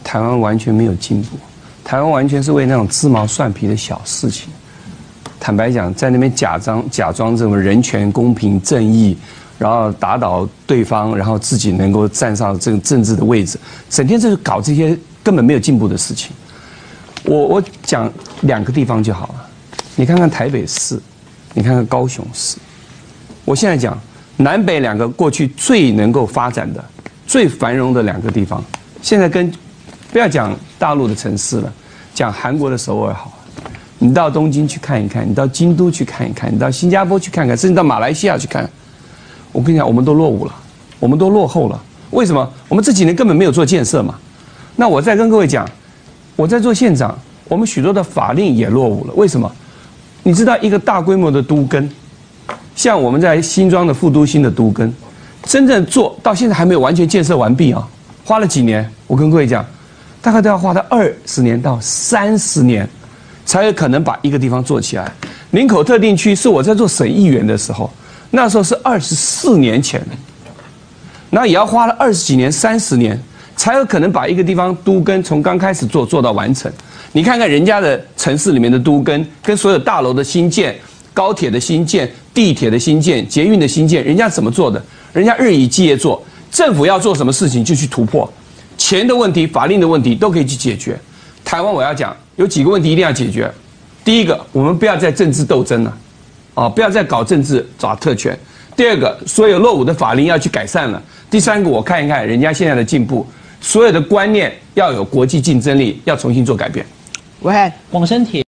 台湾完全没有进步，台湾完全是为那种鸡毛蒜皮的小事情。坦白讲，在那边假装这种人权、公平、正义，然后打倒对方，然后自己能够站上这个政治的位置，整天就是搞这些根本没有进步的事情。我讲2个地方就好了，你看看台北市，你看看高雄市。我现在讲南北2个过去最能够发展的、最繁荣的2个地方，现在跟不要讲大陆的城市了，讲韩国的首尔好了。你到东京去看一看，你到京都去看一看，你到新加坡去看看，甚至到马来西亚去看。我跟你讲，我们都落伍了，我们都落后了。为什么？我们这几年根本没有做建设嘛。那我再跟各位讲，我在做县长，我们许多的法令也落伍了。为什么？你知道一个大规模的都更，像我们在新庄的副都心的都更，真正做到现在还没有完全建设完毕啊，花了几年？我跟各位讲，大概都要花到20年到30年。才有可能把一个地方做起来。林口特定区是我在做省议员的时候，那时候是24年前，那也要花了20几年、30年，才有可能把一个地方都更从刚开始做到完成。你看看人家的城市里面的都更，跟所有大楼的新建、高铁的新建、地铁的新建、捷运的新建，人家怎么做的？人家日以继夜做，政府要做什么事情就去突破，钱的问题、法令的问题都可以去解决。台湾我要讲。有几个问题一定要解决。第一个，我们不要再政治斗争了，不要再搞政治找特权。第二个，所有落伍的法令要去改善了。第三个，我看一看人家现在的进步，所有的观念要有国际竞争力，要重新做改变。 喂，广深铁。